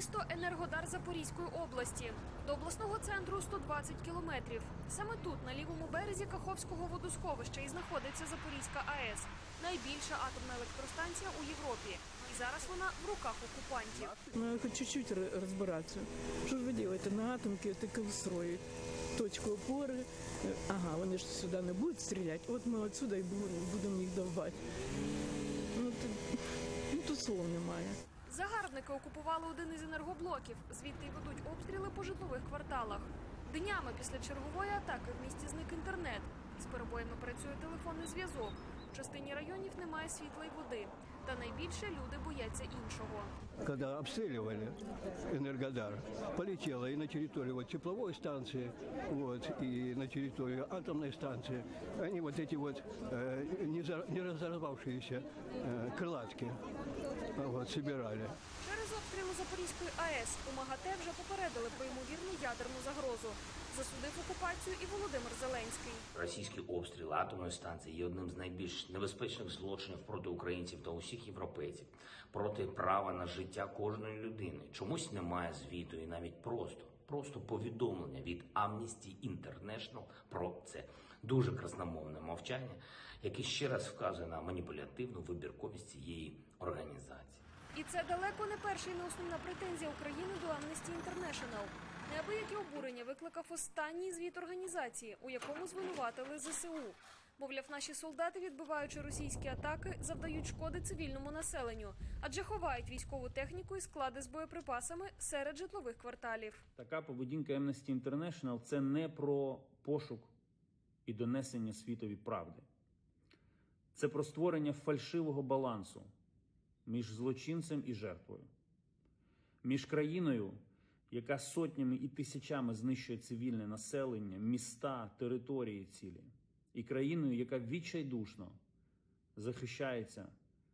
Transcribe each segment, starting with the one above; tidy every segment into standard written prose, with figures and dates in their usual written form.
Місто Енергодар Запорізької області. До обласного центру 120 кілометрів. Саме тут, на лівому березі Каховського водосховища, і знаходиться Запорізька АЕС. Найбільша атомна електростанція у Європі. І зараз вона в руках окупантів. Ну, хоч чуть-чуть розбиратися. Що ж ви робите? На атомці таке устроїть. Точку опори. Ага, вони ж сюди не будуть стріляти. От ми отсюди і будемо їх довбати. Тут слов немає. Загарбники окупували один із енергоблоків. Звідти й ведуть обстріли по житлових кварталах. Днями після чергової атаки в місті зник інтернет. З перебоями працює телефонний зв'язок. В частині районів немає світла й води. Та найбільше люди бояться іншого. Когда обстреливали Энергодар, полетела и на территорию тепловой станции, и на территорию атомной станции. Они эти не разорвавшиеся крылатки собирали. Через обстріли Запорізької АЕС у МАГАТЕ вже попередили про ймовірну ядерну загрозу. Засудив окупацію і Володимир Зеленський. Російські обстріли атомної станції є одним з найбільш небезпечних злочинів проти українців та усіх європейців, проти права на життя кожної людини. Чомусь немає звіту і навіть просто повідомлення від Amnesty International про це. Дуже красномовне мовчання, яке ще раз вказує на маніпулятивну вибірковість цієї організації. І це далеко не перша і не основна претензія України до Amnesty International. Неабияке обурення викликав останній звіт організації, у якому звинуватили ЗСУ. Мовляв, наші солдати, відбиваючи російські атаки, завдають шкоди цивільному населенню, адже ховають військову техніку і склади з боєприпасами серед житлових кварталів. Така поведінка Amnesty International – це не про пошук і донесення світові правди. Це про створення фальшивого балансу між злочинцем і жертвою. Між країною, яка сотнями і тисячами знищує цивільне населення, міста, території цілі, і країною, яка відчайдушно захищається,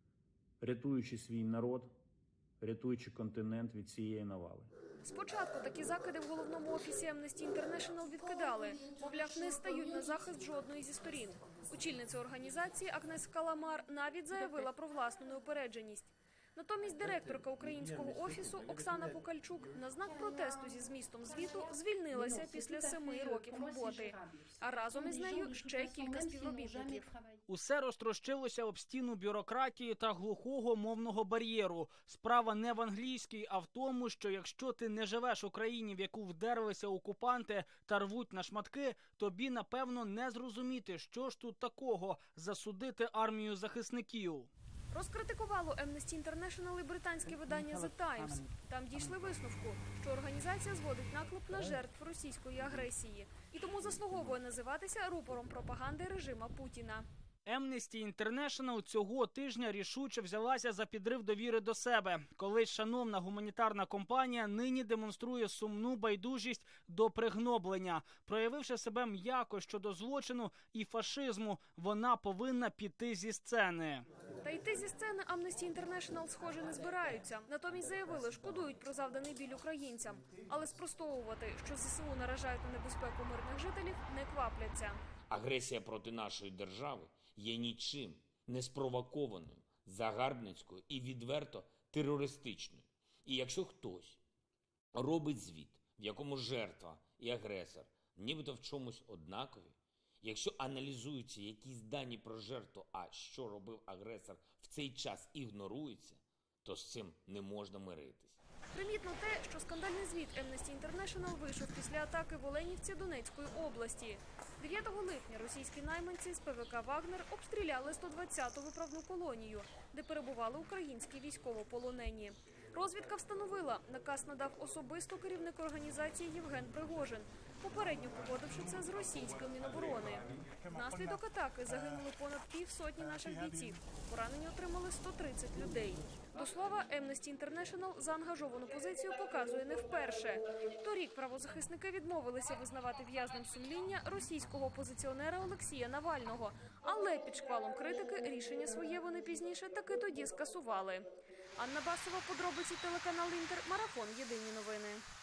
рятуючи свій народ, рятуючи континент від цієї навали. Спочатку такі закиди в головному офісі Amnesty International відкидали. Мовляв, не стають на захист жодної зі сторін. Очільниця організації Агнес Каламар навіть заявила про власну неупередженість. Натомість директорка українського офісу Оксана Покальчук на знак протесту зі змістом звіту звільнилася після 7 років роботи. А разом із нею ще кілька співробітників. Усе розтрощилося об стіну бюрократії та глухого мовного бар'єру. Справа не в англійській, а в тому, що якщо ти не живеш у країні, в яку вдерлися окупанти та рвуть на шматки, тобі, напевно, не зрозуміти, що ж тут такого – засудити армію захисників. Розкритикувало Amnesty International і британське видання The Times. Там дійшли висновку, що організація зводить наклеп на жертв російської агресії. І тому заслуговує називатися рупором пропаганди режима Путіна. Amnesty International цього тижня рішуче взялася за підрив довіри до себе. Колись шановна гуманітарна компанія нині демонструє сумну байдужість до пригноблення. Проявивши себе м'яко щодо злочину і фашизму, вона повинна піти зі сцени. Та йти зі сцени Amnesty International, схоже, не збираються. Натомість заявили, шкодують про завданий біль українцям. Але спростовувати, що ЗСУ наражають на небезпеку мирних жителів, не квапляться. Агресія проти нашої держави є нічим не спровокованою, загарбницькою і відверто терористичною. І якщо хтось робить звіт, в якому жертва і агресор нібито в чомусь однакові, якщо аналізуються якісь дані про жертву, а що робив агресор в цей час ігнорується, то з цим не можна миритись. Примітно те, що скандальний звіт Amnesty International вийшов після атаки в Оленівці Донецької області. 9 липня російські найманці з ПВК «Вагнер» обстріляли 120-ту виправну колонію, де перебували українські військовополонені. Розвідка встановила, наказ надав особисто керівник організації Євген Пригожин, попередньо погодивши це з російським Міноборони. Внаслідок атаки загинули понад півсотні наших бійців, поранені отримали 130 людей. До слова, Amnesty International заангажовану позицію показує не вперше. Торік правозахисники відмовилися визнавати в'язнем сумління російського опозиціонера Олексія Навального. Але під шквалом критики рішення своє вони пізніше таки тоді скасували. Анна Басова, подробиці, телеканал Інтер, марафон «Єдині новини».